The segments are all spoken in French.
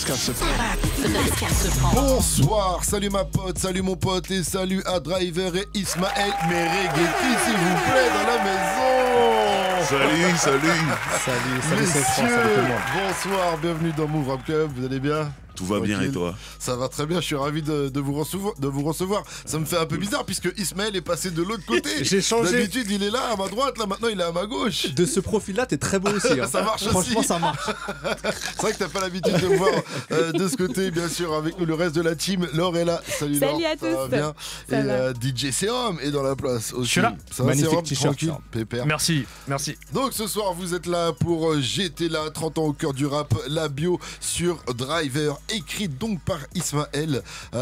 qu'un secret. Bonsoir, salut ma pote, salut mon pote et salut à Driver et Ismaël Merreguetti, s'il vous plaît, dans la maison. Salut. Messieurs, bonsoir, bienvenue dans Move Rap Club, vous allez bien? Tout va bien et toi? Ça va très bien, je suis ravi de vous recevoir. Ça me fait un peu bizarre puisque Ismaël est passé de l'autre côté. J'ai changé. D'habitude il est là à ma droite, là maintenant il est à ma gauche. De ce profil-là, t'es très beau aussi. Hein. Ça marche Franchement, aussi. ça marche. C'est vrai que t'as pas l'habitude de me voir de ce côté, bien sûr, avec nous le reste de la team. Laure est là. Salut Laure. Salut à tous. Ça va bien. Ça va. DJ Serum est dans la place aussi. Je suis là. Ça va, Magnifique Serum, t-shirt, tranquille, ça. pépère. Merci. Donc ce soir vous êtes là pour J'étais là, 30 ans au cœur du rap, la bio sur Driver, écrite donc par Ismaël.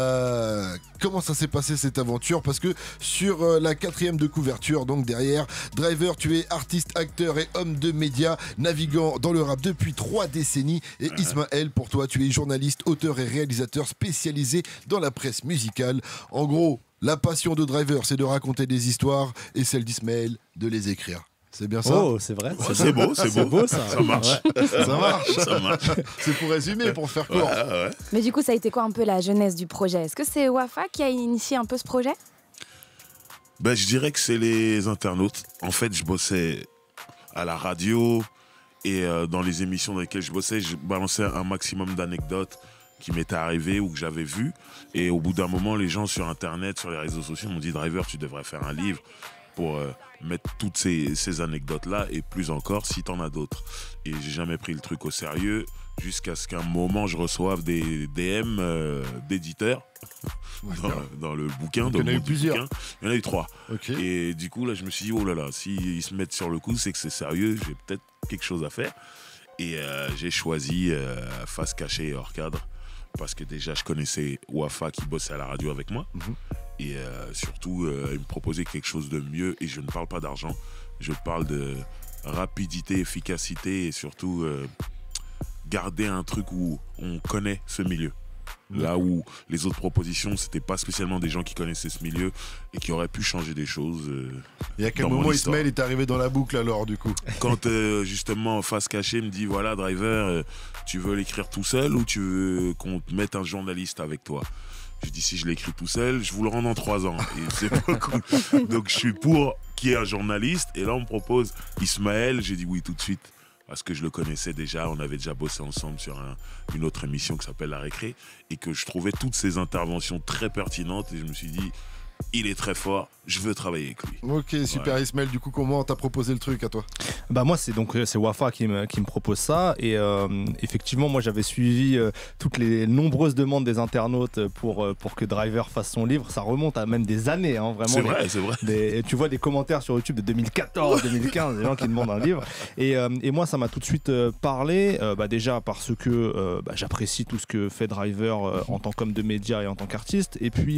Comment ça s'est passé cette aventure? Parce que sur la 4e de couverture, donc derrière, Driver, tu es artiste, acteur et homme de médias, naviguant dans le rap depuis 3 décennies. Et Ismaël, pour toi, tu es journaliste, auteur et réalisateur spécialisé dans la presse musicale. En gros, la passion de Driver, c'est de raconter des histoires et celle d'Ismaël, de les écrire. C'est bien ça? Oh, c'est vrai. C'est beau, c'est beau. ça. Ça marche. Ouais. Ça marche. C'est pour résumer, pour faire court. Ouais. Mais du coup, ça a été quoi un peu la genèse du projet? Est-ce que c'est Wafa qui a initié un peu ce projet? Ben, je dirais que c'est les internautes. En fait, je bossais à la radio et dans les émissions dans lesquelles je bossais, je balançais un maximum d'anecdotes qui m'étaient arrivées ou que j'avais vues. Et au bout d'un moment, les gens sur Internet, sur les réseaux sociaux m'ont dit « Driver, tu devrais faire un livre pour mettre toutes ces anecdotes-là et plus encore si t'en as d'autres. » Et j'ai jamais pris le truc au sérieux jusqu'à ce qu'un moment, je reçoive des DM d'éditeurs dans le bouquin. Il y en a eu plusieurs. Il y en a eu 3. Okay. Et du coup, là, je me suis dit, oh là là, s'ils se mettent sur le coup, c'est que c'est sérieux, j'ai peut-être quelque chose à faire. Et j'ai choisi Face Cachée et Hors Cadre, parce que déjà, je connaissais Wafa qui bossait à la radio avec moi. Et surtout, il me proposait quelque chose de mieux. Et je ne parle pas d'argent, je parle de rapidité, efficacité et surtout garder un truc où on connaît ce milieu. Là où les autres propositions, c'était pas spécialement des gens qui connaissaient ce milieu et qui auraient pu changer des choses. Et à quel moment Ismaël est arrivé dans la boucle alors du coup? Quand justement Face Cachée me dit voilà Driver, tu veux l'écrire tout seul ou tu veux qu'on te mette un journaliste avec toi? Je dis si je l'écris tout seul, je vous le rends en 3 ans. Et c'est pas cool. Donc je suis pour qu'il y ait un journaliste. Et là on me propose Ismaël, j'ai dit oui tout de suite. Parce que je le connaissais déjà, on avait déjà bossé ensemble sur une autre émission qui s'appelle La Récré, et que je trouvais toutes ses interventions très pertinentes, et je me suis dit, il est très fort, je veux travailler avec lui. Ok, super. Ouais. Ismaël, du coup, comment t'as proposé le truc à toi? Bah moi, c'est Wafa qui me propose ça, et effectivement, moi j'avais suivi toutes les nombreuses demandes des internautes pour que Driver fasse son livre. Ça remonte à même des années, hein, vraiment. C'est vrai. Tu vois des commentaires sur YouTube de 2014, 2015, des gens qui demandent un livre. Et moi, ça m'a tout de suite parlé, déjà parce que j'apprécie tout ce que fait Driver en tant qu'homme de médias et en tant qu'artiste. Et puis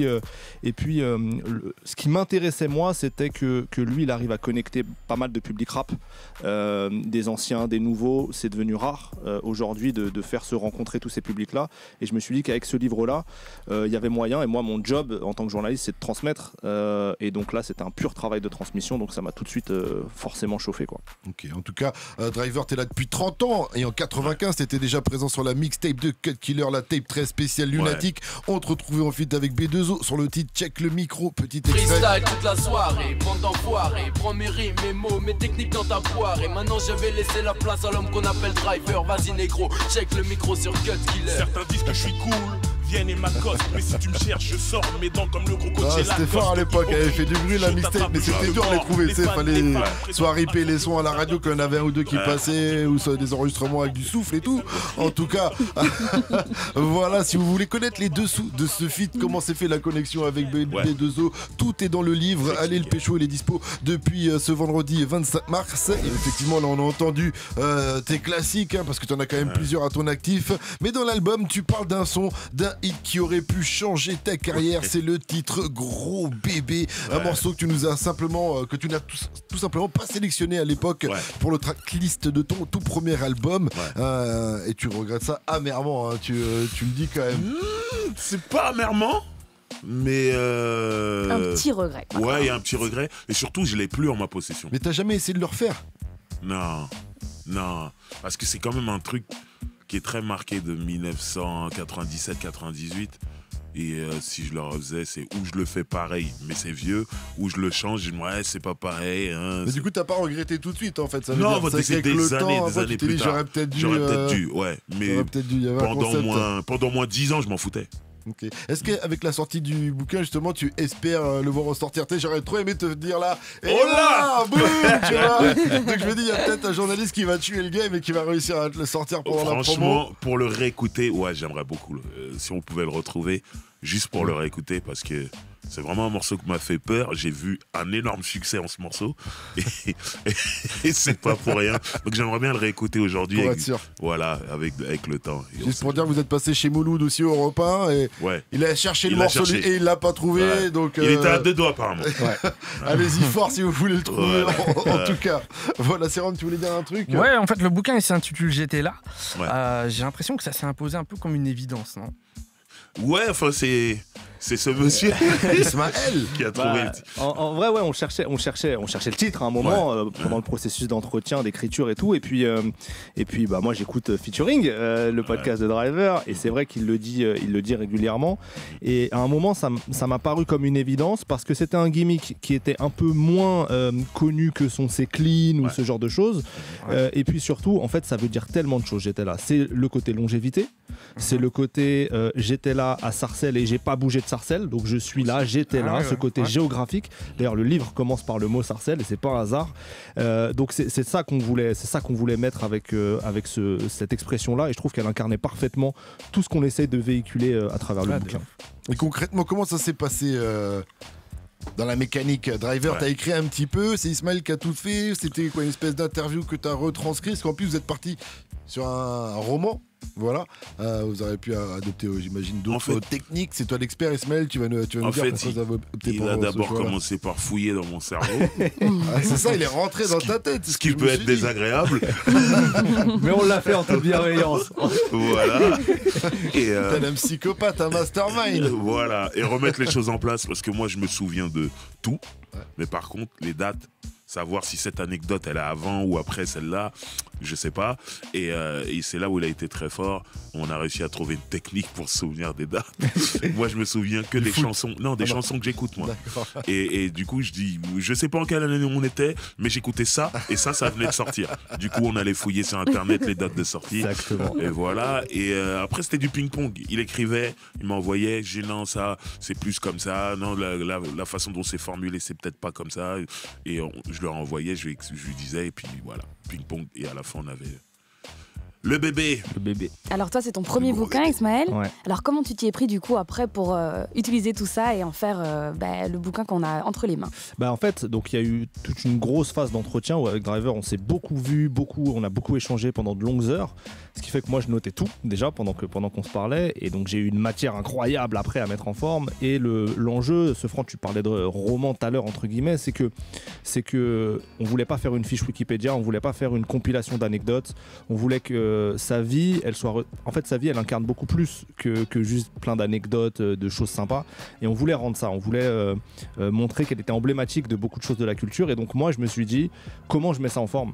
ce qui m'intéressait moi, c'était que lui, il arrive à connecter pas mal de public rap, des anciens, des nouveaux. C'est devenu rare aujourd'hui de faire se rencontrer tous ces publics-là. Et je me suis dit qu'avec ce livre-là, il y avait moyen. Et moi, mon job en tant que journaliste, c'est de transmettre. Et donc là, c'était un pur travail de transmission. Donc ça m'a tout de suite forcément chauffé, quoi. Ok, en tout cas, Driver, t'es là depuis 30 ans. Et en 95, t'étais déjà présent sur la mixtape de Cut Killer, la tape très spéciale Lunatic. On te retrouvait en feat avec B2O sur le titre Check le micro, petit extrait. Freestyle toute la soirée, bande d'enfoirés. Prends mes rimes, mes mots, mes techniques dans ta poire. Et maintenant je vais laisser la place à l'homme qu'on appelle Driver. Vas-y négro, check le micro sur Cut Killer. Certains disent que je suis cool, viennent et m'accostent. Mais si tu me cherches, je sors mes dents comme le gros coach. C'était fort à l'époque, elle avait fait du bruit la mixtape, mais c'était dur de les trouver. Il fallait soit ripper les sons à la radio quand il y en avait un ou deux qui passaient, ou soit des enregistrements avec du souffle et tout. En tout cas, voilà, si vous voulez connaître les dessous de ce feat, comment s'est fait la connexion avec B2O, tout est dans le livre. Allez, le pécho, il est dispo depuis ce vendredi 25 mars. Et effectivement, là, on a entendu tes classiques, parce que tu en as quand même plusieurs à ton actif. Mais dans l'album, tu parles d'un son, d'un hit qui aurait pu changer ta carrière. C'est le titre Gros Bébé, un morceau que tu nous as simplement, que tu n'as tout simplement pas sélectionné à l'époque pour le tracklist de ton tout premier album. Et tu regrettes ça amèrement, hein. Tu me dis quand même. C'est pas amèrement, mais un petit regret. Ouais, il y a un petit regret. Et surtout, je l'ai plus en ma possession. Mais t'as jamais essayé de le refaire? Non, parce que c'est quand même un truc qui est très marqué de 1997-98. Et si je le refaisais, c'est ou je le fais pareil, mais c'est vieux, ou je le change, je me dis, ouais, c'est pas pareil. Hein, mais du coup, t'as pas regretté tout de suite, en fait. Ça veut non, dire, c'est des années plus tard. J'aurais peut-être dû, ouais. Mais pendant moins 10 ans, je m'en foutais. Okay. Est-ce qu'avec la sortie du bouquin, justement, tu espères le voir ressortir? J'aurais trop aimé te dire là, et oh là, boum, tu vois. Donc je me dis, il y a peut-être un journaliste qui va tuer le game et qui va réussir à le sortir pendant la promo. Franchement, pour le réécouter, ouais, j'aimerais beaucoup. Si on pouvait le retrouver, juste pour le réécouter, parce que c'est vraiment un morceau qui m'a fait peur. J'ai vu un énorme succès en ce morceau. Et c'est pas pour rien. Donc j'aimerais bien le réécouter aujourd'hui. Pour être sûr. Voilà, avec le temps. Juste pour dire que vous êtes passé chez Mouloud aussi au repas. Et ouais. Il a cherché le morceau et il l'a pas trouvé. Ouais. Donc, il était à 2 doigts apparemment. Ouais. Allez-y fort si vous voulez le trouver. En tout cas. Voilà, Serum, tu voulais dire un truc? Ouais, en fait, le bouquin il s'intitule J'étais là. Ouais. J'ai l'impression que ça s'est imposé un peu comme une évidence, non? Ouais, enfin c'est ce monsieur Ismaël qui a trouvé le titre. En vrai, ouais, on cherchait le titre à un moment pendant le processus d'entretien, d'écriture et tout. Et puis bah moi j'écoute Featuring, le podcast de Driver, et c'est vrai qu'il le dit régulièrement. Et à un moment, ça m'a paru comme une évidence parce que c'était un gimmick qui était un peu moins connu que son C'est Clean ou ce genre de choses. Et puis surtout, en fait, ça veut dire tellement de choses. J'étais là. C'est le côté longévité, c'est le côté j'étais là à Sarcelles et j'ai pas bougé de Sarcelles, donc je suis là, j'étais là, ce côté géographique. D'ailleurs, le livre commence par le mot Sarcelles et c'est pas un hasard. Donc c'est ça qu'on voulait mettre avec cette expression-là, et je trouve qu'elle incarnait parfaitement tout ce qu'on essaie de véhiculer à travers le bouquin. Et concrètement, comment ça s'est passé dans la mécanique? Driver, t'as écrit un petit peu, c'est Ismaël qui a tout fait, c'était quoi, une espèce d'interview que t'as retranscrit, parce qu'en plus vous êtes parti sur un roman. Voilà, vous aurez pu adopter, j'imagine, d'autres techniques. C'est toi l'expert, Ismaël, tu vas nous dire pourquoi vous avez opté pour il a d'abord commencé par fouiller dans mon cerveau. C'est ça, il est rentré dans ta tête. Ce qui peut être désagréable. Mais on l'a fait en toute bienveillance. Voilà. T'es un psychopathe, un mastermind. Voilà, et remettre les choses en place, parce que moi je me souviens de tout, mais par contre les dates, savoir si cette anecdote elle est avant ou après celle-là, je sais pas. Et c'est là où il a été très fort. On a réussi à trouver une technique pour se souvenir des dates. Moi je me souviens que des chansons, chansons que j'écoute moi. Et du coup je dis, je sais pas en quelle année on était, mais j'écoutais ça et ça venait de sortir. Du coup on allait fouiller sur internet les dates de sortie. Exactement. Et voilà. Et après c'était du ping-pong. Il écrivait, il m'envoyait, j'ai non ça c'est plus comme ça, non la façon dont c'est formulé c'est peut-être pas comme ça. Et je leur envoyais, je lui disais, et puis voilà, ping-pong, et à la fin on avait le bébé. Alors toi, c'est ton premier bouquin, Ismaël. Ouais. Alors comment tu t'y es pris du coup après pour utiliser tout ça et en faire le bouquin qu'on a entre les mains? Bah en fait, donc il y a eu toute une grosse phase d'entretien où avec Driver, on s'est beaucoup vu, on a beaucoup échangé pendant de longues heures. Ce qui fait que moi je notais tout déjà pendant qu'on se parlait, et donc j'ai eu une matière incroyable après à mettre en forme. Et l'enjeu, Franck, tu parlais de roman tout à l'heure entre guillemets, c'est que on voulait pas faire une fiche Wikipédia, on voulait pas faire une compilation d'anecdotes, on voulait que sa vie, sa vie elle incarne beaucoup plus que juste plein d'anecdotes, de choses sympas, et on voulait rendre ça, on voulait montrer qu'elle était emblématique de beaucoup de choses de la culture. Et donc moi je me suis dit comment je mets ça en forme.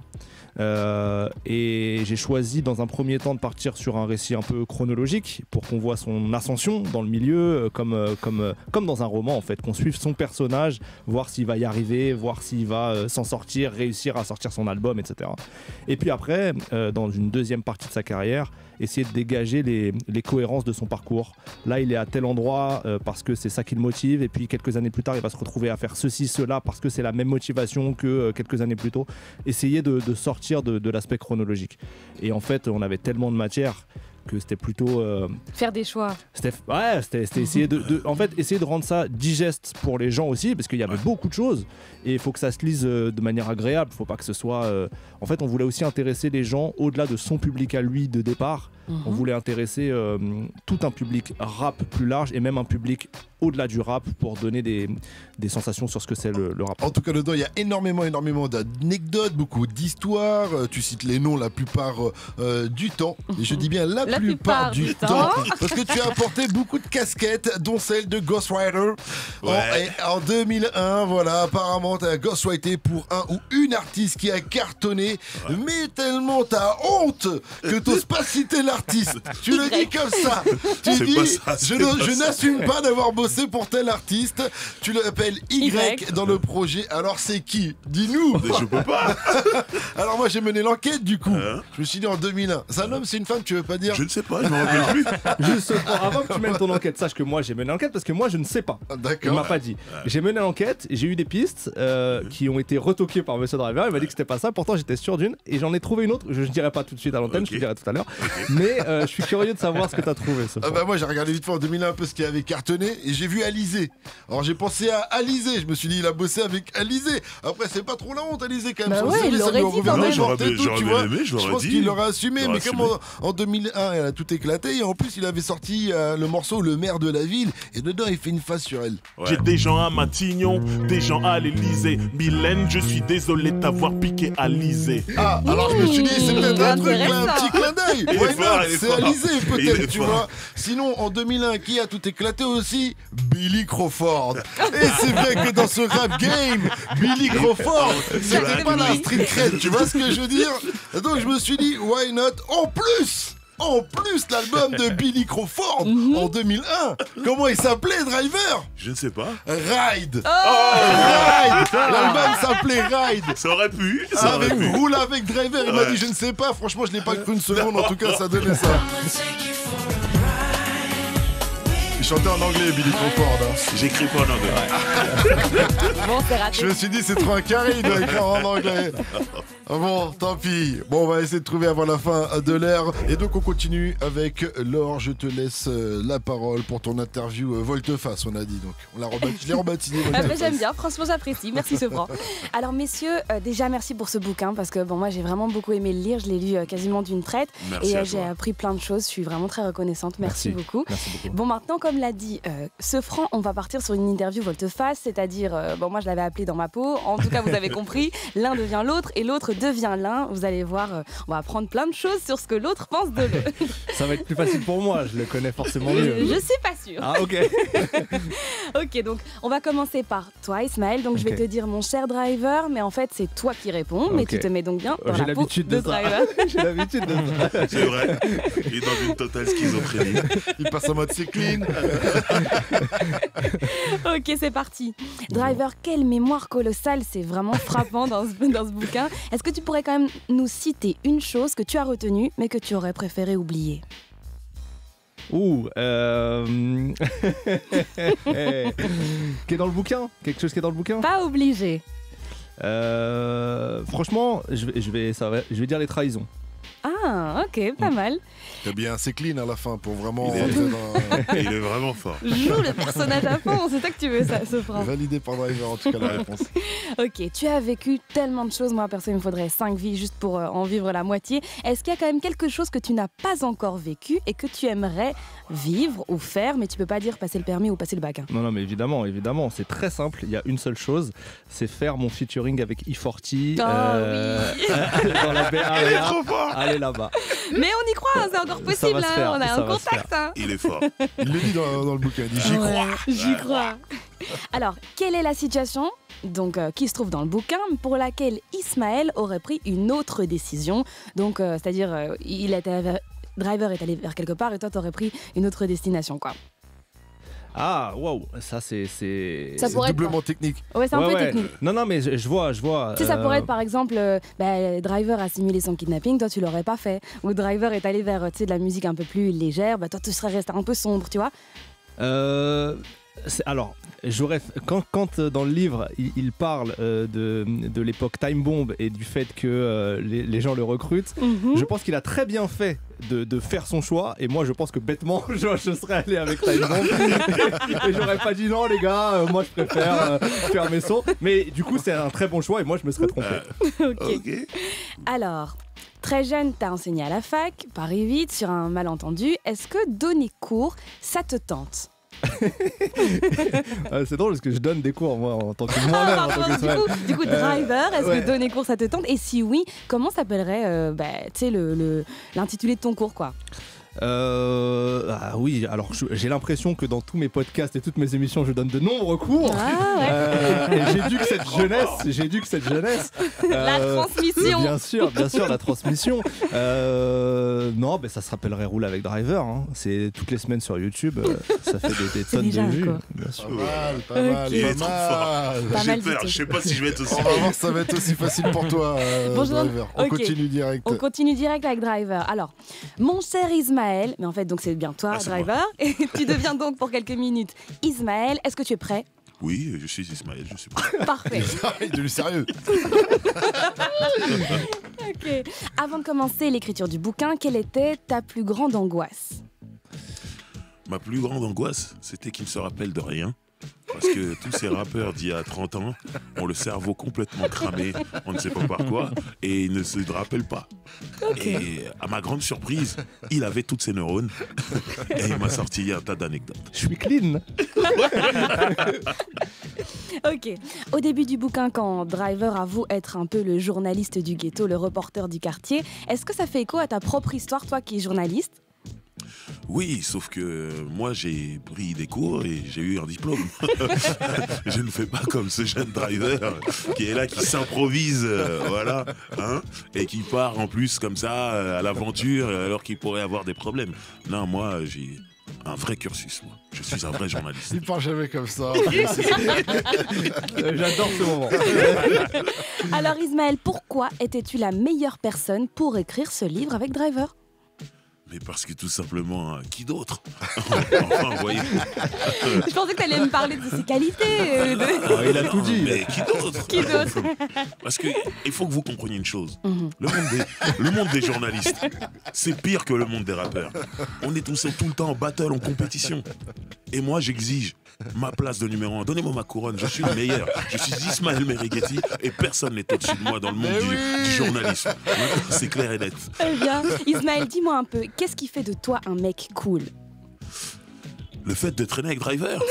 Et j'ai choisi dans un premier temps de partir sur un récit un peu chronologique pour qu'on voit son ascension dans le milieu, comme dans un roman en fait, qu'on suive son personnage, voir s'il va y arriver, voir s'il va s'en sortir, réussir à sortir son album, etc. Et puis après, dans une deuxième partie de sa carrière, essayer de dégager les cohérences de son parcours. Là, il est à tel endroit parce que c'est ça qui le motive, et puis quelques années plus tard, il va se retrouver à faire ceci, cela, parce que c'est la même motivation que quelques années plus tôt. Essayer de sortir de l'aspect chronologique. Et en fait, on avait tellement de matière que c'était plutôt faire des choix. C'était essayer essayer de rendre ça digeste pour les gens aussi, parce qu'il y avait beaucoup de choses et il faut que ça se lise de manière agréable. Il faut pas que ce soit en fait, on voulait aussi intéresser les gens au-delà de son public à lui de départ. On voulait intéresser tout un public rap plus large, et même un public au-delà du rap, pour donner des sensations sur ce que c'est le rap. En tout cas, dedans, il y a énormément d'anecdotes, beaucoup d'histoires. Tu cites les noms la plupart du temps. Et je dis bien la plupart du temps. Parce que tu as apporté beaucoup de casquettes, dont celle de Ghostwriter. Ouais. En 2001, voilà, apparemment, tu as ghostwrité pour un ou une artiste qui a cartonné. Ouais. Mais tellement t'as honte que t'oses pas citer la artiste. Tu le dis comme ça. Tu C'est dis, pas ça, c'est pas je ça. n'assume pas d'avoir bossé pour tel artiste. Tu l'appelles Y Y. dans le projet. Alors c'est qui? Dis-nous. Mais je peux pas. Alors moi j'ai mené l'enquête du coup. Hein? Je me suis dit en 2001. C'est un homme, c'est une femme, tu veux pas dire? Je ne sais pas, je m'en rappelle plus. Juste avant que tu mènes ton enquête, sache que moi j'ai mené l'enquête parce que moi je ne sais pas. Ah, Il d'accord. m'a pas dit. J'ai mené l'enquête, j'ai eu des pistes qui ont été retoquées par Monsieur Driver. Il m'a dit que c'était pas ça. Pourtant j'étais sûr d'une et j'en ai trouvé une autre. Je ne dirai pas tout de suite à l'antenne, Ok. je te dirai tout à l'heure. Mais je suis curieux de savoir ce que tu as trouvé. Ah bah moi j'ai regardé vite fait en 2001 un peu ce qui avait cartonné et j'ai vu Alizé. Alors j'ai pensé à Alizé, je me suis dit il a bossé avec Alizé. Après c'est pas trop la honte Alizé quand même. Bah Sur le ouais, CV, il ça l'aurait lui a dit ouvert quand la même. porte et tout, J'aurais tu bien vois. aimé, je Je l'aurais pense dit. qu'il l'aurait assumé, J'aurais mais comme assumé. en 2001 elle a tout éclaté et en plus il avait sorti le morceau Le maire de la ville et dedans il fait une face sur elle. Ouais. J'ai des gens à Matignon, des gens à l'Elysée. Mylène, je suis désolé de t'avoir piqué à l'Elysée. Ah alors je me suis dit c'est peut-être un truc là, un intéressant. petit clin d'œil. Il est Why fort, not? il est C'est fort. Alizé Il est peut-être tu fort. vois. Sinon en 2001 qui a tout éclaté aussi? Billy Crawford. Et c'est vrai que dans ce rap game, Billy Crawford, c'était pas la street cred, tu vois ce que je veux dire? Donc je me suis dit, why not? En plus, l'album de Billy Crawford en 2001, comment il s'appelait, Driver? Je ne sais pas. Ride. Ride. L'album s'appelait Ride. Ça aurait pu. Ça aurait Avec pu. Roule avec Driver, il m'a Ouais. dit je ne sais pas, franchement je l'ai pas cru une seconde, en tout cas ça donnait ça. Il chantait en anglais Billy Crawford. Hein. J'écris pas en anglais. Bon, c'est raté. Je me suis dit c'est trop un carré, il doit écrire en anglais. Ah bon, tant pis. Bon, on va essayer de trouver avant la fin de l'heure. Et donc on continue avec Laure, je te laisse la parole pour ton interview volte-face, on a dit. Donc je l'ai rebaptisé volte-face. J'aime bien, franchement j'apprécie, merci Sofran. Alors messieurs, déjà merci pour ce bouquin parce que bon moi j'ai vraiment beaucoup aimé le lire, je l'ai lu quasiment d'une traite Merci et à j'ai toi. appris plein de choses, je suis vraiment très reconnaissante, merci beaucoup. Merci beaucoup. Bon maintenant comme l'a dit Sofran, on va partir sur une interview volte-face, c'est-à-dire, bon moi je l'avais appelé dans ma peau, en tout cas vous avez compris, l'un devient l'autre et l'autre devient l'un, vous allez voir, on va apprendre plein de choses sur ce que l'autre pense de l'autre. Ça va être plus facile pour moi, je le connais forcément mieux. Je suis pas sûre. Ah ok. Ok, donc on va commencer par toi, Ismaël. Donc je vais Ok. te dire mon cher driver, mais en fait c'est toi qui réponds, mais Ok. tu te mets donc bien dans J'ai la peau l'habitude de de ça. driver. J'ai l'habitude de ça. C'est vrai. Il est dans une totale schizophrénie. Il passe en mode c'est clean. Ok, c'est parti. Driver, quelle mémoire colossale, c'est vraiment frappant dans ce bouquin. Est-ce que tu pourrais quand même nous citer une chose que tu as retenue, mais que tu aurais préféré oublier? Ouh, qui est dans le bouquin? Quelque chose qui est dans le bouquin? Pas obligé. Franchement, je vais dire les trahisons. Ah, ok, pas mal. Eh bien, c'est clean à la fin pour vraiment Il est- rentrer dans... Il est vraiment fort. Joue le personnage à fond, c'est ça que tu veux, ça, Sofran. Validé par Driver, en tout cas, la réponse. Ok, tu as vécu tellement de choses. Moi, perso, il me faudrait 5 vies juste pour en vivre la moitié. Est-ce qu'il y a quand même quelque chose que tu n'as pas encore vécu et que tu aimerais vivre ou faire, mais tu peux pas dire passer le permis ou passer le bac hein? Non, mais évidemment, c'est très simple. Il y a une seule chose, c'est faire mon featuring avec E40 dans la BA. Allez là-bas. Mais on y croit, c'est encore Ça possible. va se faire, On a ça un va se contact. Hein. Il est fort. Il le dit dans le bouquin, il dit j'y crois. J'y crois. Alors, quelle est la situation donc, qui se trouve dans le bouquin pour laquelle Ismaël aurait pris une autre décision? Donc, c'est-à-dire, Driver est allé vers quelque part et toi, t'aurais pris une autre destination, quoi. Ah, wow, ça c'est. Ça C'est pourrait être doublement technique. Ouais, c'est un peu technique. Non, mais je vois. Tu sais, ça pourrait être par exemple, Driver a simulé son kidnapping, toi tu l'aurais pas fait. Ou Driver est allé vers de la musique un peu plus légère, toi tu serais resté un peu sombre, tu vois. Alors, quand dans le livre il parle de l'époque Time Bomb et du fait que les gens le recrutent, je pense qu'il a très bien fait de faire son choix. Et moi, je pense que bêtement, je serais allé avec Time Bomb et j'aurais pas dit non, les gars, moi je préfère faire mes sons. Mais du coup, c'est un très bon choix et moi je me serais trompé. Ok. Alors, très jeune, t'as enseigné à la fac, Paris 8, sur un malentendu. Est-ce que donner cours, ça te tente? C'est drôle parce que je donne des cours moi en tant que moi-même. en tant que Ismaël. Du coup, Driver, est-ce ouais. que donner cours, ça te tente? Et si oui, comment s'appellerait l'intitulé de ton cours, quoi? Ah oui, alors j'ai l'impression que dans tous mes podcasts et toutes mes émissions, je donne de nombreux cours. Et j'ai dû que cette jeunesse. La transmission. Bien sûr, la transmission. Non, ça se rappellerait Roule avec Driver. Hein. C'est toutes les semaines sur YouTube. Ça fait des tonnes de vues. Bien sûr. Pas mal. Il est trop fort. Pas J'ai mal peur, du tout. je sais pas si je vais être aussi. On va voir si ça va être aussi facile pour toi, Bonjour. Driver. On Ok. continue direct. On continue direct avec Driver. Alors, mon cher Ismaël, mais en fait, donc c'est bien toi, c'est Driver, et tu deviens donc pour quelques minutes Ismaël. Est-ce que tu es prêt? Oui, je suis Ismaël, je suis prêt. Parfait. Il est devenu sérieux. Ok. Avant de commencer l'écriture du bouquin, quelle était ta plus grande angoisse? Ma plus grande angoisse, c'était qu'il ne se rappelle de rien. Parce que tous ces rappeurs d'il y a 30 ans ont le cerveau complètement cramé, on ne sait pas par quoi, et ils ne se rappellent pas. Et à ma grande surprise, il avait toutes ses neurones, et il m'a sorti un tas d'anecdotes. Je suis clean. Ok. Au début du bouquin, quand Driver avoue être un peu le journaliste du ghetto, le reporter du quartier, est-ce que ça fait écho à ta propre histoire, toi qui es journaliste? Oui, sauf que moi j'ai pris des cours et j'ai eu un diplôme. Je ne fais pas comme ce jeune Driver qui est là, qui s'improvise, voilà, hein, et qui part en plus comme ça à l'aventure alors qu'il pourrait avoir des problèmes. Non, moi j'ai un vrai cursus, moi. Je suis un vrai journaliste. Il part jamais comme ça. J'adore ce moment. Alors Ismaël, pourquoi étais-tu la meilleure personne pour écrire ce livre avec Driver? Mais parce que tout simplement, qui d'autre? Enfin, vous voyez. Je pensais que tu allais me parler de ses qualités. Il a tout dit. Mais qui d'autre? Qui d'autre? Parce qu'il faut que vous compreniez une chose. Le monde des journalistes, c'est pire que le monde des rappeurs. On est tous tout le temps en battle, en compétition. Et moi, j'exige ma place de numéro 1. Donnez-moi ma couronne, je suis le meilleur. Je suis Ismaël Merighetti et personne n'est au-dessus de moi dans le monde du journalisme. C'est clair et net. Très bien. Ismaël, dis-moi un peu, qu'est-ce qui fait de toi un mec cool? Le fait de traîner avec Driver.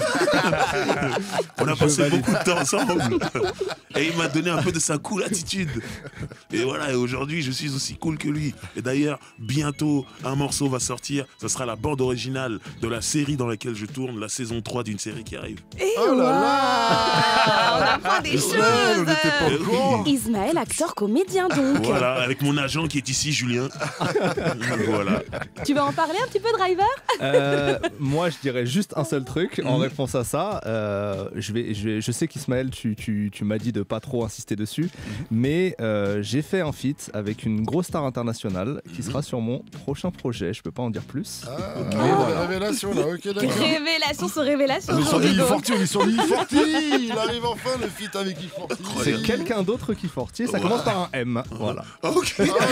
On a passé beaucoup de temps ensemble. Et il m'a donné un peu de sa cool attitude. Et voilà, et aujourd'hui, je suis aussi cool que lui. Et d'ailleurs, bientôt, un morceau va sortir. Ça sera la bande originale de la série dans laquelle je tourne, la saison 3 d'une série qui arrive. Oh là là. On apprend des Ismaël, on choses. n'était pas au courant. Ismaël, acteur comédien donc. Voilà, avec mon agent qui est ici, Julien. Voilà. Tu vas en parler un petit peu, Driver? Moi, je dirais juste un seul truc en réponse à ça. Je sais qu'Ismaël, tu m'as dit de pas trop insister dessus, mais j'ai fait un feat avec une grosse star internationale qui sera sur mon prochain projet. Je peux pas en dire plus. Révélation là, ok, d'accord. Révélation sur révélation. On est sur dis du donc. E40, on est sur du E40. Il arrive enfin le feat avec E40. C'est quelqu'un d'autre qui fortier. Ça commence par un M. Voilà. Ok.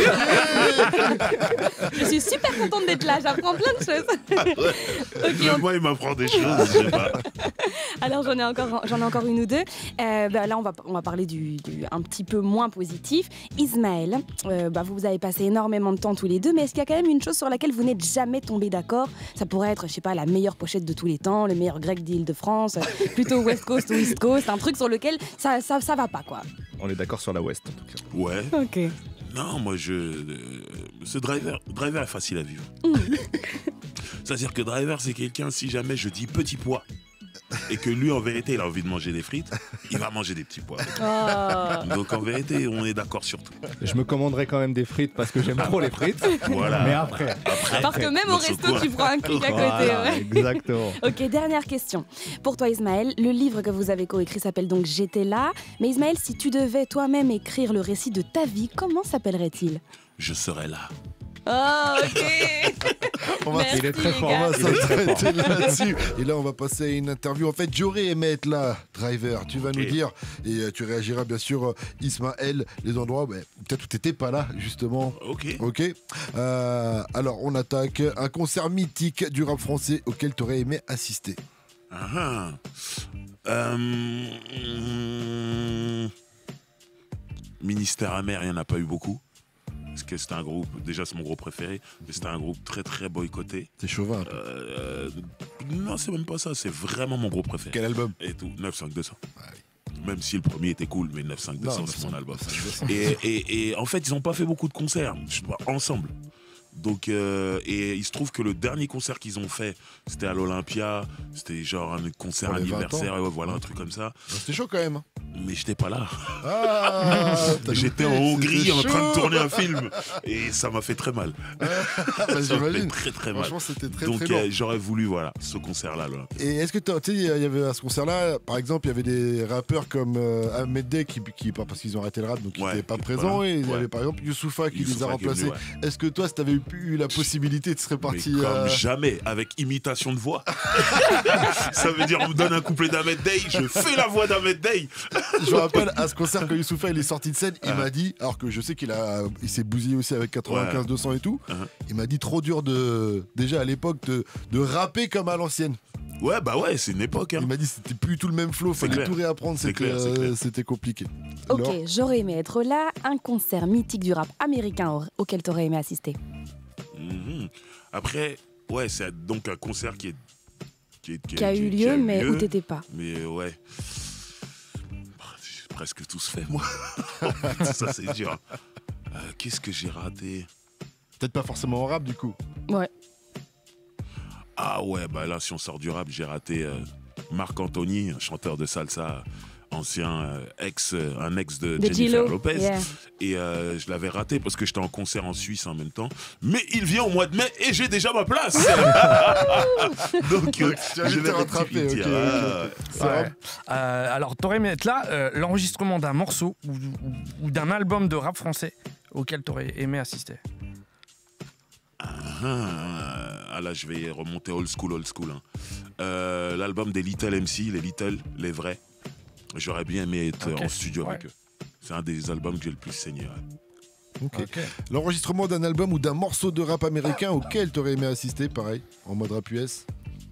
Je suis super contente d'être là, j'apprends plein de choses. Ok, Moi, il m'apprend des choses, je sais pas. alors j'en ai encore une ou deux. Là, on va parler du un petit peu moins positif. Ismaël, vous avez passé énormément de temps tous les deux, mais est-ce qu'il y a quand même une chose sur laquelle vous n'êtes jamais tombés d'accord? Ça pourrait être, je sais pas, la meilleure pochette de tous les temps, le meilleur grec d'Île-de-France, plutôt West Coast ou East Coast, un truc sur lequel ça va pas, quoi. On est d'accord sur la West en tout cas. Ouais. Ok. Non, moi, ce Driver est facile à vivre. C'est-à-dire que Driver, c'est quelqu'un, si jamais je dis petit pois, et que lui, en vérité, il a envie de manger des frites, il va manger des petits pois. Oh. Donc, en vérité, on est d'accord sur tout. Je me commanderai quand même des frites parce que j'aime trop les frites. Voilà. Mais après. Parce que même au Morceau resto, quoi. tu prends un clic à côté. Voilà, Ouais. exactement. Ok, dernière question. Pour toi, Ismaël, le livre que vous avez coécrit s'appelle donc J'étais là. Mais Ismaël, si tu devais toi-même écrire le récit de ta vie, comment s'appellerait-il? Je serai là. Oh, ok. On va, Merci, il est très les fort. gars. on va s'arrêter là-dessus. Et là, on va passer à une interview. En fait, j'aurais aimé être là, Driver. Tu vas nous dire, et tu réagiras bien sûr, Ismaël, les endroits peut-être où tu n'étais pas là, justement. Ok. Ok. Alors, on attaque un concert mythique du rap français auquel tu aurais aimé assister. Ah, Ministère amer, il n'y en a pas eu beaucoup. Parce que c'était un groupe, déjà c'est mon groupe préféré, mais c'était un groupe très très boycotté. C'est chauvin. Non, c'est même pas ça, c'est vraiment mon groupe préféré. Quel album? Et tout, 95200. Même si le premier était cool, mais 95200 c'est mon album. Ça, Et en fait, ils n'ont pas fait beaucoup de concerts ensemble. Donc, et il se trouve que le dernier concert qu'ils ont fait, c'était à l'Olympia. C'était genre un concert Pour les 20 anniversaire, ans. voilà, un truc comme ça. C'était chaud quand même. Mais j'étais pas là. Ah, J'étais en Hongrie en train de tourner un film. Et ça m'a fait très mal. Bah, Ça m'a fait j'imagine. très très mal. Franchement, c'était très Donc très lourd. j'aurais voulu, voilà, ce concert-là. Là. Et est-ce que tu sais, il y avait à ce concert-là, par exemple, il y avait des rappeurs comme Ahmed Day qui parce qu'ils ont arrêté le rap, donc ils Ouais, n'étaient pas qui- présents. voilà. Et il y Ouais. avait par exemple Youssoupha qui les a Youssoupha qui est remplacés. venu, ouais. Est-ce que toi, si tu avais eu la possibilité, tu serais parti Mais comme jamais, avec imitation de voix. Ça veut dire, on me donne un couplet d'Ahmed Day, je fais la voix d'Ahmed Day. Je me rappelle à ce concert, quand Youssoupha il est sorti de scène, il m'a dit, alors que je sais qu'il s'est bousillé aussi avec 95-200 et tout, il m'a dit trop dur déjà à l'époque de rapper comme à l'ancienne. Ouais, bah ouais, c'est une époque. Hein. Il m'a dit c'était plus tout le même flow, fallait clair. tout réapprendre, C'est clair, c'est clair. c'était compliqué. Ok, Laure, j'aurais aimé être là. Un concert mythique du rap américain auquel t'aurais aimé assister. Mhm. Après, ouais, c'est donc un concert qui a eu lieu, mais où t'étais pas. Mais ouais. J'ai presque tous fait, moi. Ça, c'est dur. Qu'est-ce que j'ai raté? peut-être pas forcément en rap du coup. Ouais. Ah ouais, bah là, si on sort du rap, j'ai raté Marc Anthony, un chanteur de salsa, ancien un ex de Jennifer J-Lo, Lopez. yeah. Et je l'avais raté parce que j'étais en concert en Suisse en même temps. Mais il vient au mois de mai et j'ai déjà ma place. Donc, Tu as je vite vais rattrapé, rectifier. ok, Ah, ok. ouais. Ça va Ouais. Alors, t'aurais aimé être là, l'enregistrement d'un morceau ou d'un album de rap français auquel t'aurais aimé assister. Ah là, je vais remonter old school. Hein. L'album des Little MC, les vrais. J'aurais bien aimé être Ok. en studio Ouais. avec eux. C'est un des albums que j'ai le plus saigné. Ouais. Ok. L'enregistrement d'un album ou d'un morceau de rap américain auquel t'aurais aimé assister, pareil, en mode rap US.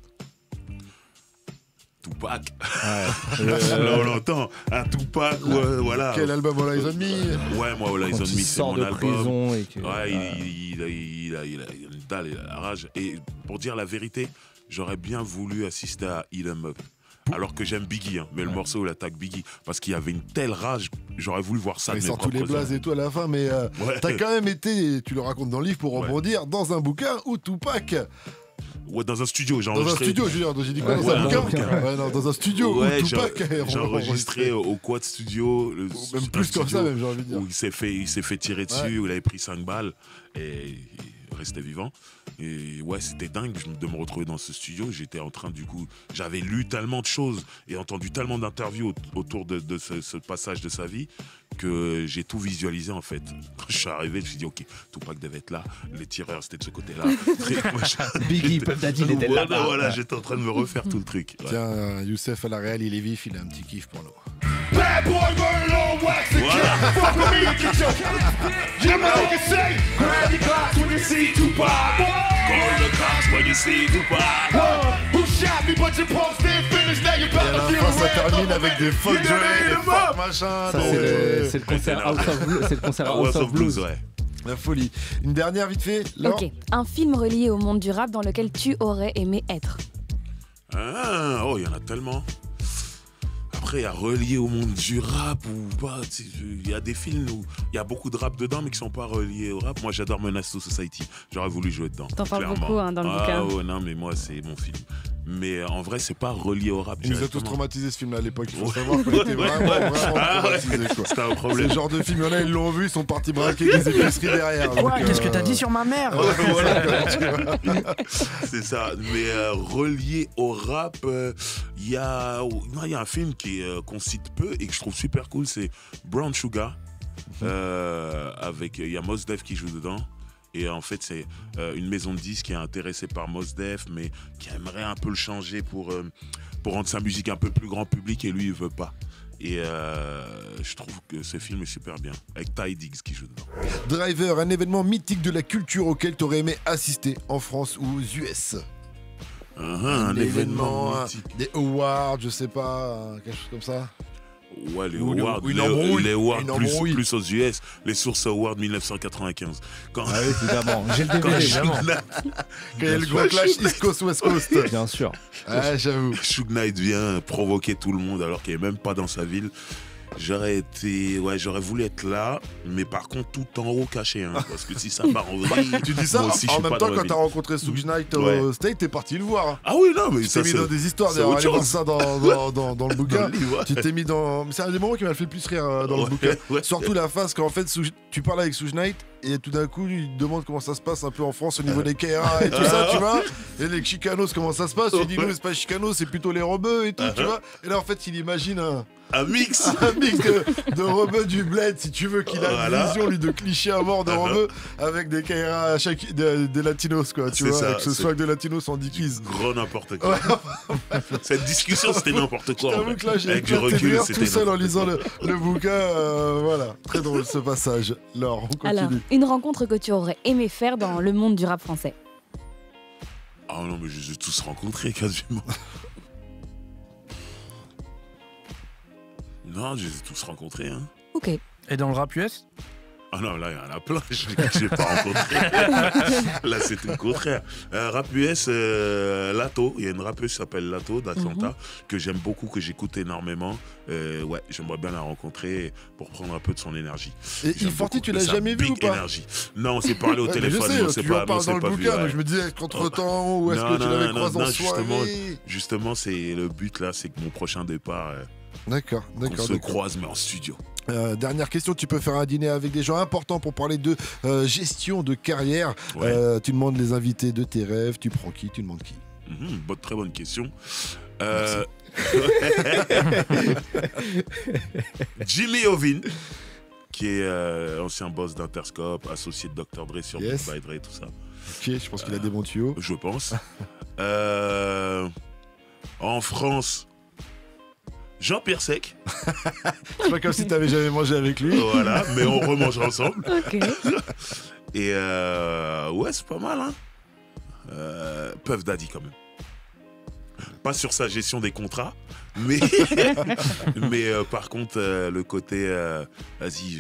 Tupac. Ouais. Là, on l'entend. Un Tupac, ouais, voilà. Quel album All Eyes on Me? Ouais, moi, All Eyes Quand on il Me, c'est sort mon de album. prison et que. Ouais, il a une dalle, il a la rage. Et pour dire la vérité, j'aurais bien voulu assister à Eat 'Em Up. Alors que j'aime Biggie, hein, mais le morceau, il attaque Biggie. Parce qu'il y avait une telle rage, j'aurais voulu voir ça de Il mes sort tous les propres blazes yeux. et tout à la fin, mais Ouais. t'as quand même été, tu le racontes dans le livre pour Ouais. rebondir, dans un bouquin où Tupac. Ouais, dans un studio, j'ai Dans un enregistré. studio, je veux dire, j'ai dit quoi, Ouais, dans un dans un bouquin bouquin. Ouais, non, dans un studio Ouais, où Tupac j'ai enregistré au Quad Studio. Même plus comme ça, même, j'ai envie de dire. Où il s'est fait tirer dessus, Ouais. où il avait pris 5 balles et il restait vivant. Et ouais, c'était dingue de me retrouver dans ce studio. J'étais en train, du coup, j'avais lu tellement de choses et entendu tellement d'interviews autour de ce passage de sa vie que j'ai tout visualisé en fait. Quand je suis arrivé, je me suis dit, ok, Tupac devait être là, les tireurs c'était de ce côté-là. Biggie, Puff Daddy, il était là. Voilà, j'étais en train de me refaire tout le truc. Ouais. Tiens, Youssef à la Real, il est vif, il a un petit kiff pour nous. Bad boy burning on wax again. Voilà. Fuck with me, get your You know you can say, grab your glass when you see Tupac. Call the cops when you see Tupac. Who shot me, but your post didn't finish. Now you Et à la better feel fin, ça red. termine avec des fuck You Dre, done des hit 'em fuck up. machin. Ça, donc, c'est le concert énorme. House of Blues. C'est le concert House House of of Blues, Blues. ouais. La folie. Une dernière vite fait, Laure. Ok, un film relié au monde du rap dans lequel tu aurais aimé être. Ah, oh, il y en a tellement. Après, à relier au monde du rap ou pas, il y a des films où il y a beaucoup de rap dedans, mais qui sont pas reliés au rap. Moi, j'adore Menace to Society. J'aurais voulu jouer dedans. T'en parles clairement. beaucoup, hein, dans le bouquin. Ah ouais, non, mais moi, c'est mon film. Mais en vrai, c'est pas relié au rap. Il nous a tous directement. traumatisé ce film-là à l'époque. Il faut Ouais. savoir qu'on était vraiment Ah ouais. traumatisés. Quoi. C'était un C'est problème. le genre de film, il y en a, ils l'ont vu, ils sont partis braquer des épiceries derrière. Quoi donc, Qu'est-ce que t'as dit sur ma mère C'est ça. Mais relié au rap, il y a un film qu'on cite peu et que je trouve super cool, c'est Brown Sugar. Avec il y a Mos Def qui joue dedans. Et en fait, c'est une maison de disques qui est intéressée par Mos Def, mais qui aimerait un peu le changer pour rendre sa musique un peu plus grand public, et lui, il veut pas. Et je trouve que ce film est super bien, avec Ty Diggs qui joue dedans. Driver, un événement mythique de la culture auquel t'aurais aimé assister en France ou aux US. Un événement mythique. Des awards, je sais pas, quelque chose comme ça. Ouais, les Ou awards, une embrouille. les awards Une embrouille. plus aux US, les Source Awards 1995. Quand, Ah oui, évidemment. J'ai le quand DVD. Suge Knight- Quand il y a le gros clash East Coast, West Coast. Bien sûr. Ah, j'avoue. Suge Knight vient provoquer tout le monde alors qu'il n'est même pas dans sa ville. J'aurais voulu être là, mais par contre tout en haut caché, hein, parce que si ça part en vrille. Tu dis ça moi aussi, en même temps quand t'as rencontré Suge Knight au State, t'es parti le voir. Ah oui, non, mais tu ça t'es mis dans des histoires, d'ailleurs, allez voir ça dans le bouquin. Tu t'es mis dans. C'est un des moments qui m'a fait le plus rire dans le bouquin. Surtout la phase quand en fait tu parles avec Suge Knight et tout d'un coup il te demande comment ça se passe un peu en France au niveau des KRA et tout ça, tu vois. Et les chicanos, comment ça se passe? Il dit non, c'est pas chicanos, c'est plutôt les rebeux et tout, tu vois. Et là en fait il imagine un mix de rebeux du bled, si tu veux, qu'il a une vision lui de cliché à mort de rebeux avec des KRA des latinos, quoi, tu vois, avec ce swag de latinos en dickies. Gros n'importe quoi. Cette discussion c'était n'importe quoi. J'avoue que là j'ai éclaté de rire tout seul en lisant le bouquin, voilà, très drôle ce passage. Laure, on continue. Alors, une rencontre que tu aurais aimé faire dans le monde du rap français? Ah non, mais je les ai tous rencontrés quasiment. Non, je les ai tous rencontrés. Hein. Ok. Et dans le rap US? Ah non, là, il y en a plein que je n'ai pas rencontré. Là, c'est tout le contraire. Rap US, Lato, il y a une rappeuse qui s'appelle Lato d'Atlanta, que j'aime beaucoup, que j'écoute énormément. Ouais, j'aimerais bien la rencontrer pour prendre un peu de son énergie. Et Forti, tu l'as jamais vu ou pas? Énergie. Non, on s'est parlé au téléphone. Je sais, tu en parles dans le bouquin, donc je me disais qu'entre-temps, où est-ce que tu l'avais croisé en soirée? Justement, c'est le but là, c'est que mon prochain départ, d'accord. On se croise, mais en studio. Dernière question, tu peux faire un dîner avec des gens importants pour parler de gestion de carrière. Ouais. Tu demandes les invités de tes rêves, tu prends qui, tu demandes qui? Très bonne question. Jimmy Iovine, qui est ancien boss d'Interscope, associé de Dr. Dre sur Big by Dre, tout ça. Ok, je pense qu'il a des bons tuyaux. Je pense. En France, Jean-Pierre Sec. C'est pas comme si t'avais jamais mangé avec lui. Voilà, mais on remangera ensemble. Ok. Et ouais, c'est pas mal, hein. Puff Daddy quand même. Pas sur sa gestion des contrats, mais, par contre, le côté, vas-y,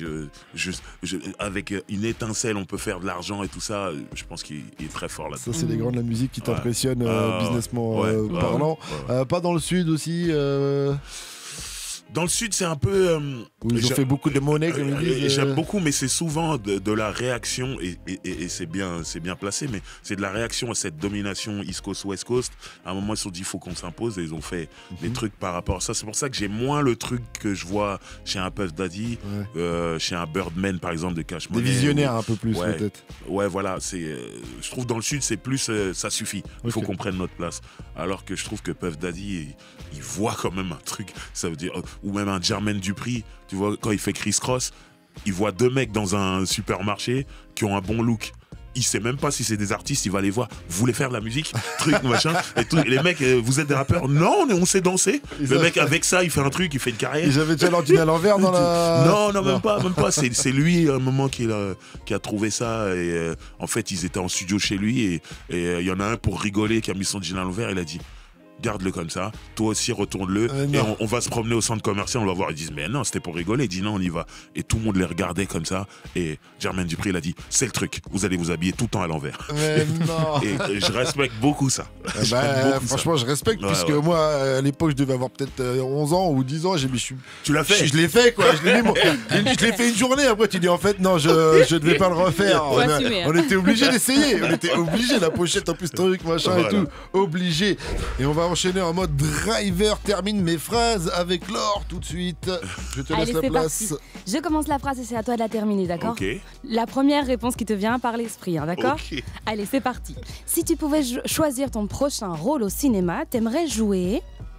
avec une étincelle, on peut faire de l'argent et tout ça, je pense qu'il est très fort là-dedans. Ça, c'est les grands de la musique qui t'impressionnent, businessment parlant. Pas dans le sud aussi Dans le sud, c'est un peu... où ils ont fait beaucoup de monnaie, comme ils disent. J'aime beaucoup, mais c'est souvent de la réaction, et c'est bien placé, mais c'est de la réaction à cette domination East Coast, West Coast. À un moment, ils se sont dit, il faut qu'on s'impose, et ils ont fait des trucs par rapport à ça. C'est pour ça que j'ai moins le truc que je vois chez un Puff Daddy, chez un Birdman, par exemple, de Cash Money. Des visionnaires un peu plus, peut-être. Ouais, voilà. Je trouve dans le sud, c'est plus ça suffit. Il faut qu'on prenne notre place. Alors que je trouve que Puff Daddy, il voit quand même un truc. Ça veut dire... ou même un Jermaine Dupri, tu vois, quand il fait Criss Cross, il voit deux mecs dans un supermarché qui ont un bon look. Il sait même pas si c'est des artistes, il va les voir. Vous voulez faire de la musique, truc, machin, et tout. Et les mecs, vous êtes des rappeurs? Non, on sait danser. Le mec, avec ça, il fait un truc, il fait une carrière. Ils avaient déjà l'ordinateur à l'envers dans la... Non, même pas. C'est lui, à un moment, qui a trouvé ça. Et en fait, ils étaient en studio chez lui, et il y en a un pour rigoler qui a mis son jean à l'envers. Il a dit, garde-le comme ça, toi aussi retourne-le, et on va se promener au centre commercial, on va voir. Ils disent, mais non, c'était pour rigoler. Il dit, non, on y va. Et tout le monde les regardait comme ça, et Jermaine Dupri, il a dit, c'est le truc, vous allez vous habiller tout le temps à l'envers. Mais non. Et je respecte beaucoup ça. Franchement, je respecte, puisque moi, à l'époque, je devais avoir peut-être 11 ans ou 10 ans. Tu l'as fait? Je l'ai fait, quoi. Je l'ai fait une journée. Après, tu dis, en fait, non, je devais pas le refaire. On était obligé d'essayer. On était obligé, la pochette en plus, truc, machin et tout. Obligé. Et on va enchaîner en mode driver. Termine mes phrases avec Laure tout de suite. Je te laisse la place. Parti. Je commence la phrase et c'est à toi de la terminer, d'accord? Ok. La première réponse qui te vient par l'esprit, hein, d'accord? Ok. Allez, c'est parti. Si tu pouvais choisir ton prochain rôle au cinéma, t'aimerais jouer?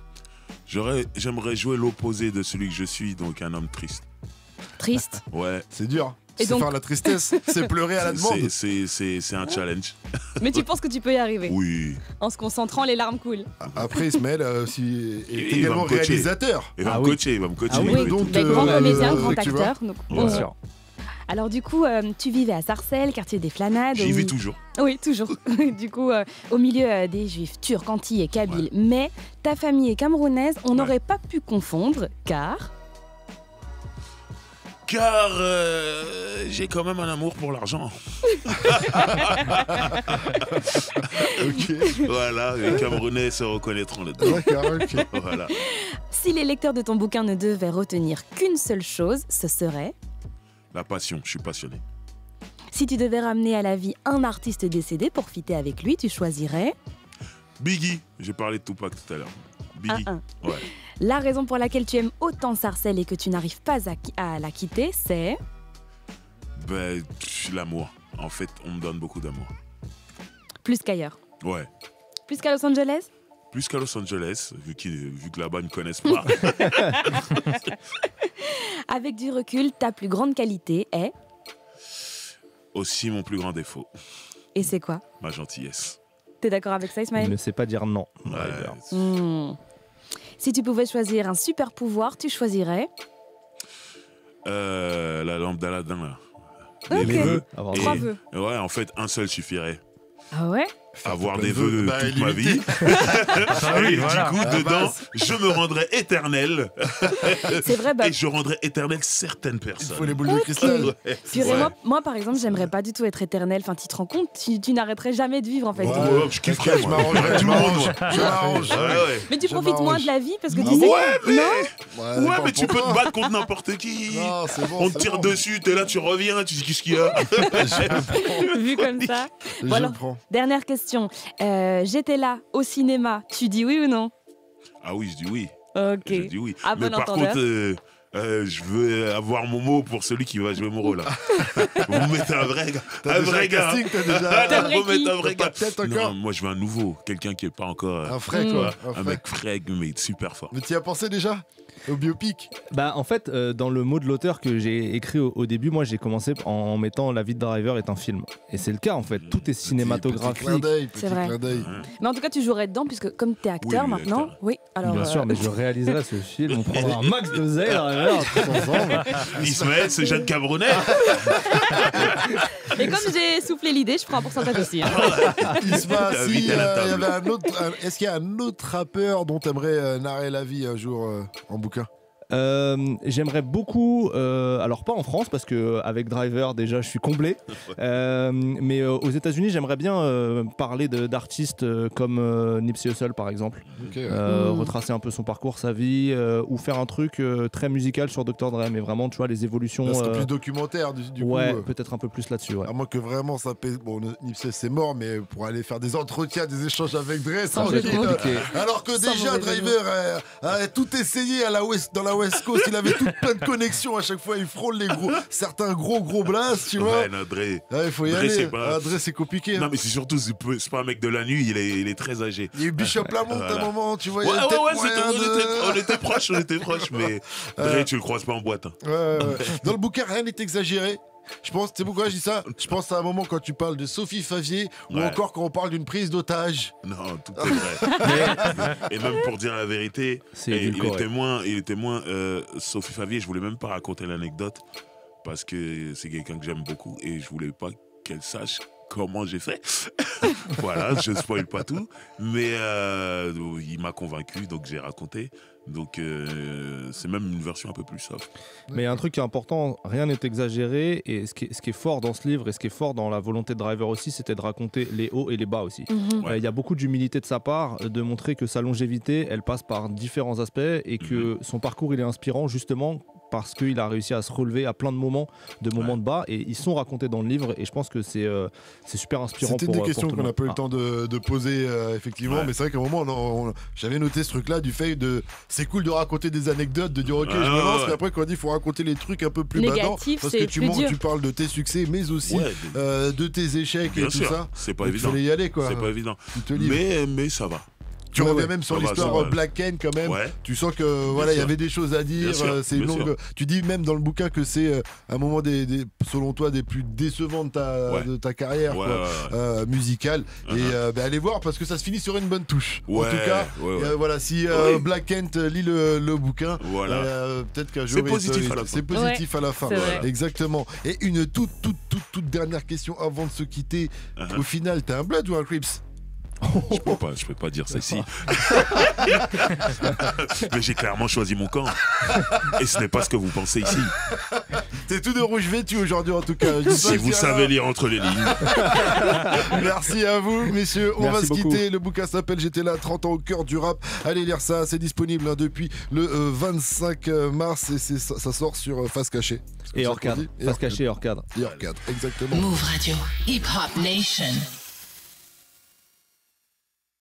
J'aimerais jouer l'opposé de celui que je suis, donc un homme triste. Triste? Ouais. C'est dur. Et c'est faire la tristesse, c'est pleurer à la demande. C'est un challenge. Mais tu penses que tu peux y arriver? Oui. En se concentrant, les larmes coulent. Après, Ismaël est également réalisateur. Il va me coacher, il va me coacher. Ah oui, donc, grand comédien, grand acteur. Donc, bien sûr. Alors du coup, tu vivais à Sarcelles, quartier des Flanades. J'y vis toujours. Oui, toujours. Du coup, au milieu des Juifs turcs, antillais et kabyles. Mais ta famille est camerounaise, on n'aurait pas pu confondre, car... Car j'ai quand même un amour pour l'argent. Ok. Voilà, les Camerounais se reconnaîtront là-dedans. D'accord, ok. Voilà. Si les lecteurs de ton bouquin ne devaient retenir qu'une seule chose, ce serait... La passion, je suis passionné. Si tu devais ramener à la vie un artiste décédé pour fitter avec lui, tu choisirais... Biggie, j'ai parlé de Tupac tout à l'heure. Biggie. 1-1. Ouais. La raison pour laquelle tu aimes autant Sarcelles et que tu n'arrives pas à la quitter, c'est... Ben, l'amour. En fait, on me donne beaucoup d'amour. Plus qu'ailleurs. Ouais. Plus qu'à Los Angeles? Plus qu'à Los Angeles, vu que là-bas, ils ne me connaissent pas. Avec du recul, ta plus grande qualité est... Aussi mon plus grand défaut, Et c'est quoi? ma gentillesse. T'es d'accord avec ça, Il Ismaël? ne sait pas dire non. Ouais. Driver. Si tu pouvais choisir un super pouvoir, tu choisirais... La lampe d'Aladin, là. Ok. Les vœux. Avoir Et- 3 vœux. Ouais, en fait, un seul suffirait. Ah ouais? Avoir plein des de vœux, vœux bah, toute ma illimité. vie. oui, Et voilà. du coup, À la dedans, base. je me rendrai éternel. C'est vrai, bah... Et je rendrai éternel certaines Il personnes. faut les boules de Ok. cristal. Ouais. Purée, Ouais. moi, par exemple, j'aimerais pas du tout être éternel. Enfin, tu te rends compte, tu n'arrêterais jamais de vivre, en fait. Ouais. Ouais, je kifferais, T'inquiète, je moi. m'arrangerai, Tout je le monde, m'arrange. moi. Je m'arrange. Ouais, ouais. Mais tu Je profites moins m'arrange. de la vie parce que tu Ouais, sais... mais- Non? Ouais, mais tu peux te battre contre n'importe qui. Non, c'est bon. On te c'est tire bon. dessus, t'es là, tu reviens, tu dis qu'est-ce qu'il y a. Vu comme ça. Je Voilà. prends. Dernière question. J'étais là, au cinéma. Tu dis oui ou non? Ah oui, je dis oui. Ok. Je dis oui. À Mais bon par entendeur. contre, je veux avoir mon mot pour celui qui va jouer mon rôle. Là. Vous me mettez un vrai gars. T'as Un déjà vrai un gars. casting, t'as déjà- Ah, T'aimerais faut mettre qui? un vrai T'as gars. pas de tête encore? Non, moi je veux un nouveau. Quelqu'un qui n'est pas encore. Un frais, quoi. Un Un mec frais, mais super fort. Mais tu y as pensé déjà? Au biopic? Bah, en fait, dans le mot de l'auteur que j'ai écrit au début, moi j'ai commencé en mettant La vie de Driver est un film. Et c'est le cas en fait, tout est Petit cinématographique. clin d'œil, C'est petit vrai. clin d'œil. Mais en tout cas, tu jouerais dedans, puisque comme t'es acteur Oui, maintenant. acteur. Oui, alors. Bien sûr, mais je réaliserai ce film, on prendra un max de zèle, Driver, tous ensemble. Ismaël, ce jeune Camerounais. Et comme j'ai soufflé l'idée, je prends un pourcentage aussi. hein. Isma, T'as si invité à la il y table. avait un autre, est-ce qu'il y a un autre rappeur dont t'aimerais narrer la vie un jour en bouquin? J'aimerais beaucoup, alors pas en France parce que avec Driver déjà je suis comblé, mais aux États-Unis j'aimerais bien parler d'artistes comme Nipsey Hussle par exemple, Ok. retracer un peu son parcours, sa vie, ou faire un truc très musical sur Dr Dre, mais vraiment tu vois les évolutions. Là, c'est plus documentaire du ouais, coup. peut-être un peu plus là-dessus. Ouais. À moins que vraiment ça pèse. Bon, Nipsey c'est mort, mais pour aller faire des entretiens, des échanges avec Dre, Sans jeu de tranquille. mots. Compliqué. Alors que Sans déjà mauvais jeu de Driver a tout essayé dans la West Coast, il avait toutes plein de connexions à chaque fois, il frôle certains gros blasts, tu vois. Ouais, non, Dre. Ouais, il faut y Dre, aller. c'est pas- Dre, c'est compliqué. Non, hein. mais c'est surtout, c'est pas un mec de la nuit, il est très âgé. Il y a eu Bishop Lamont à un Voilà. moment, tu vois. Ouais, il y a ouais, peut-être ouais, moyen on était proches, mais Dre, tu le croises pas en boîte. Hein. Ouais. Dans le bouquin, rien n'est exagéré. Je pense, tu sais pourquoi je dis ça? Je pense à un moment quand tu parles de Sophie Favier ou Ouais. encore quand on parle d'une prise d'otage. Non, tout est vrai. Et même pour dire la vérité, C'est il édulcoré. était moins Sophie Favier, je voulais même pas raconter l'anecdote parce que c'est quelqu'un que j'aime beaucoup et je voulais pas qu'elle sache comment j'ai fait. Voilà, je spoil pas tout, mais il m'a convaincu, donc j'ai raconté. Donc c'est même une version un peu plus soft. Mais un truc qui est important, rien n'est exagéré, et ce qui est fort dans ce livre et ce qui est fort dans la volonté de Driver aussi, c'était de raconter les hauts et les bas aussi. Il y a beaucoup d'humilité de sa part, de montrer que sa longévité, elle passe par différents aspects et que son parcours il est inspirant justement parce qu'il a réussi à se relever à plein de moments de bas, et ils sont racontés dans le livre, et je pense que c'est super inspirant. C'était pour une des questions pour tout qu'on le n'a pas eu le monde. temps de poser effectivement, Ouais. mais c'est vrai qu'à un moment j'avais noté ce truc là du fait de c'est cool de raconter des anecdotes, de dire ok je me lance, mais après quand on dit il faut raconter les trucs un peu plus badants, Négatif, parce que c'est tu plus dur. tu parles de tes succès mais aussi Ouais, de tes échecs bien et tout sûr, ça. c'est pas Donc, il évident. fallait y aller quoi. C'est pas évident. Tu te livres. Mais ça va. Tu Ouais, reviens ouais. même sur Ça va, l'histoire ça va. Black Ken quand même. Ouais. Tu sens que voilà, il y sûr. avait des choses à dire. Bien sûr, C'est une bien longue. sûr. Tu dis même dans le bouquin que c'est un moment selon toi des plus décevants de ta carrière Ouais, quoi, ouais. musicale. Et allez voir parce que ça se finit sur une bonne touche. En Ouais, tout cas, ouais, ouais. voilà, si Ouais. Black Kent lit le bouquin, Voilà. peut-être qu'un jour C'est positif à la fin. c'est positif à la fin. c'est vrai. Exactement. Et une toute dernière question avant de se quitter. Au final, t'es un Blood ou un Crips? Je peux pas dire ça ici. Mais j'ai clairement choisi mon camp. Et ce n'est pas ce que vous pensez ici. T'es tout de rouge vêtu aujourd'hui en tout cas. Si vous savez lire entre les lignes. Merci à vous, messieurs. On va se beaucoup. quitter. Le bouquin s'appelle J'étais là, 30 ans au cœur du rap. Allez lire ça. C'est disponible depuis le 25 mars et ça sort sur Face Cachée. Et hors cadre. Face cachée et hors cadre. Et hors cadre, exactement. Move Radio, Hip Hop Nation.